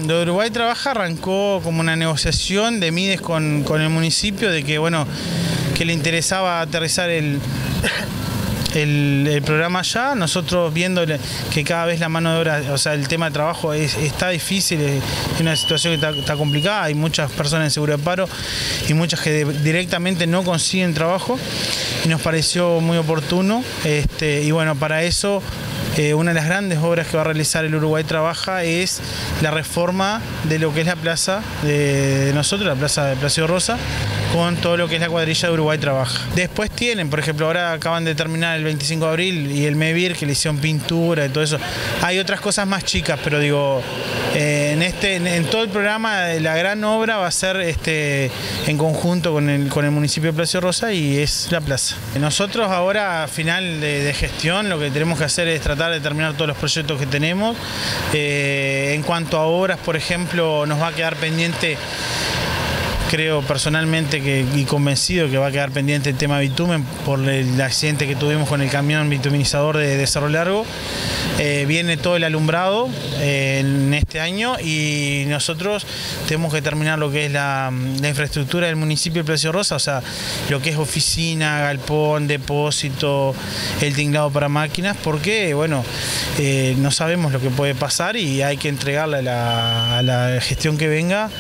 Lo de Uruguay Trabaja arrancó como una negociación de Mides con el municipio de que, bueno, que le interesaba aterrizar el programa allá. Nosotros viendo que cada vez la mano de obra, o sea, el tema de trabajo está difícil, es una situación que está complicada, hay muchas personas en seguro de paro y muchas que directamente no consiguen trabajo, y nos pareció muy oportuno, y bueno, para eso una de las grandes obras que va a realizar el Uruguay Trabaja es la reforma de lo que es la plaza de nosotros, la plaza de Plácido Rosa, con todo lo que es la cuadrilla de Uruguay Trabaja. Después tienen, por ejemplo, ahora acaban de terminar el 25 de abril y el MEVIR, que le hicieron pintura y todo eso. Hay otras cosas más chicas, pero digo, en todo el programa la gran obra va a ser en conjunto con el municipio de Plácido Rosa, y es la plaza. Nosotros ahora, a final de gestión, lo que tenemos que hacer es tratar de terminar todos los proyectos que tenemos. En cuanto a obras, por ejemplo, nos va a quedar pendiente, creo personalmente y convencido que va a quedar pendiente el tema bitumen por el accidente que tuvimos con el camión bituminizador de Cerro Largo. Viene todo el alumbrado en este año, y nosotros tenemos que terminar lo que es la infraestructura del municipio de Plácido Rosa, o sea, lo que es oficina, galpón, depósito, el tinglado para máquinas, porque bueno, no sabemos lo que puede pasar y hay que entregarle a la gestión que venga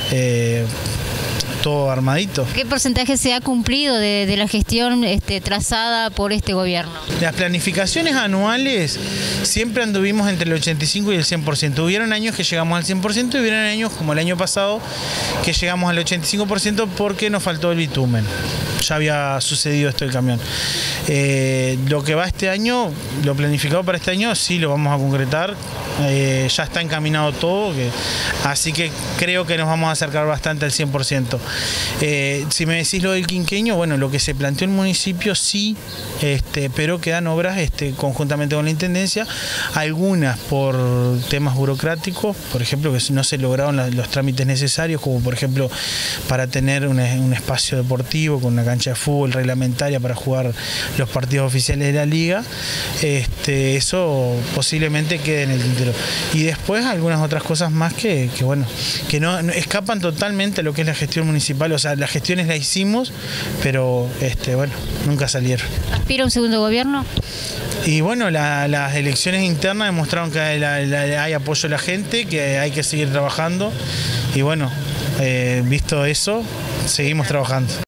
todo armadito. ¿Qué porcentaje se ha cumplido de la gestión trazada por este gobierno? Las planificaciones anuales siempre anduvimos entre el 85 y el 100%. Hubieron años que llegamos al 100% y hubieron años como el año pasado que llegamos al 85% porque nos faltó el bitumen. Ya había sucedido esto del camión. Lo que va este año, lo planificado para este año, sí lo vamos a concretar. Ya está encaminado todo, así que creo que nos vamos a acercar bastante al 100%. Si me decís lo del quinqueño, bueno, lo que se planteó el municipio sí, pero quedan obras conjuntamente con la Intendencia, algunas por temas burocráticos, por ejemplo, que no se lograron los trámites necesarios, como por ejemplo para tener un espacio deportivo con una cancha de fútbol reglamentaria para jugar los partidos oficiales de la liga. Eso posiblemente quede en el tintero. Y después algunas otras cosas más que bueno, que no escapan totalmente a lo que es la gestión municipal. O sea, las gestiones las hicimos, pero bueno, nunca salieron. ¿Aspira a un segundo gobierno? Y bueno, las elecciones internas demostraron que hay apoyo de la gente, que hay que seguir trabajando, y bueno, visto eso, seguimos trabajando.